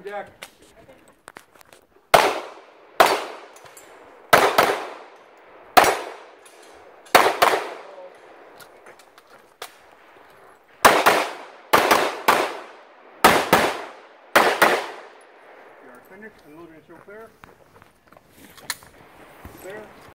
deck. We are finished. Unloading is still clear. Clear.